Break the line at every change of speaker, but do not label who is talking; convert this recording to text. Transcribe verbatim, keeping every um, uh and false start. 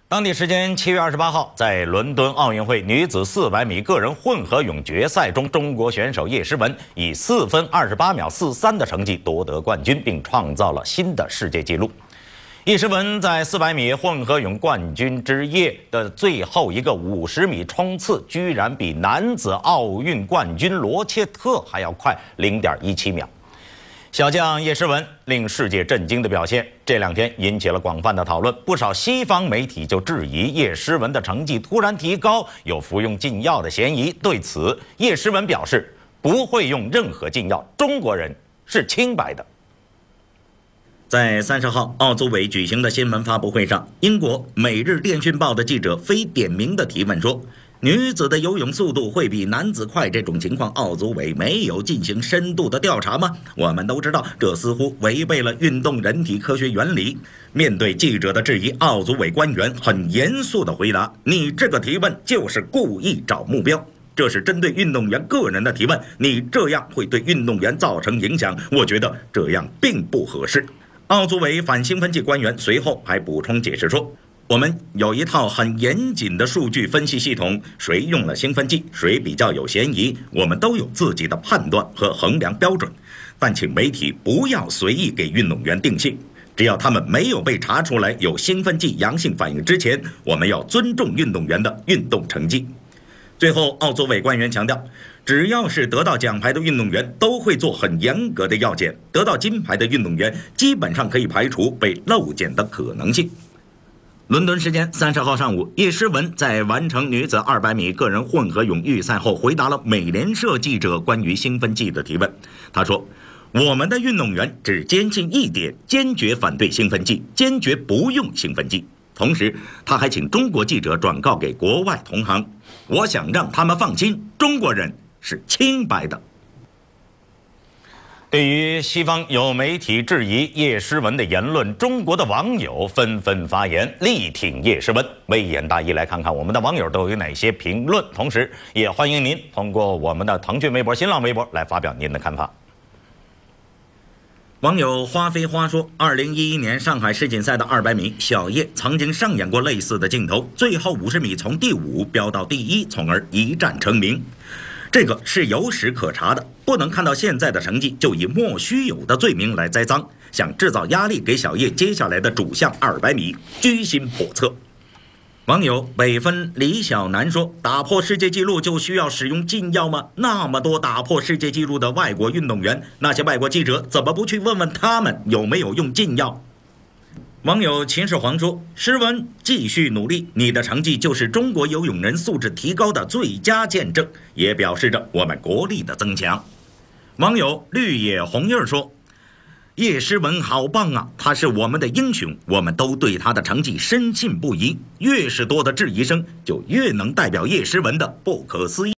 当地时间七月二十八号，在伦敦奥运会女子四百米个人混合泳决赛中，中国选手叶诗文以四分二十八秒四三的成绩夺得冠军，并创造了新的世界纪录。叶诗文在四百米混合泳冠军之夜的最后一个五十米冲刺，居然比男子奥运冠军罗切特还要快零点一七秒。 小将叶诗文令世界震惊的表现，这两天引起了广泛的讨论。不少西方媒体就质疑叶诗文的成绩突然提高有服用禁药的嫌疑。对此，叶诗文表示不会用任何禁药，中国人是清白的。在三十号奥组委举行的新闻发布会上，英国《每日电讯报》的记者非点名的提问说。 女子的游泳速度会比男子快，这种情况奥组委没有进行深度的调查吗？我们都知道，这似乎违背了运动人体科学原理。面对记者的质疑，奥组委官员很严肃地回答：“你这个提问就是故意找目标，这是针对运动员个人的提问，你这样会对运动员造成影响，我觉得这样并不合适。”奥组委反兴奋剂官员随后还补充解释说。 我们有一套很严谨的数据分析系统，谁用了兴奋剂，谁比较有嫌疑，我们都有自己的判断和衡量标准。但请媒体不要随意给运动员定性，只要他们没有被查出来有兴奋剂阳性反应之前，我们要尊重运动员的运动成绩。最后，奥组委官员强调，只要是得到奖牌的运动员，都会做很严格的药检，得到金牌的运动员基本上可以排除被漏检的可能性。 伦敦时间三十号上午，叶诗文在完成女子二百米个人混合泳预赛后，回答了美联社记者关于兴奋剂的提问。他说：“我们的运动员只坚信一点，坚决反对兴奋剂，坚决不用兴奋剂。”同时，他还请中国记者转告给国外同行：“我想让他们放心，中国人是清白的。” 对于西方有媒体质疑叶诗文的言论，中国的网友纷纷发言力挺叶诗文。微言大义，来看看我们的网友都有哪些评论。同时，也欢迎您通过我们的腾讯微博、新浪微博来发表您的看法。网友花飞花说，二零一一年上海世锦赛的二百米，小叶曾经上演过类似的镜头，最后五十米从第五飙到第一，从而一战成名。 这个是有史可查的，不能看到现在的成绩就以莫须有的罪名来栽赃，想制造压力给小叶接下来的主项二百米居心叵测。网友北分李小楠说：“打破世界纪录就需要使用禁药吗？那么多打破世界纪录的外国运动员，那些外国记者怎么不去问问他们有没有用禁药？” 网友秦始皇说：“诗文继续努力，你的成绩就是中国游泳人素质提高的最佳见证，也表示着我们国力的增强。”网友绿野红叶说：“叶诗文好棒啊，他是我们的英雄，我们都对他的成绩深信不疑。越是多的质疑声，就越能代表叶诗文的不可思议。”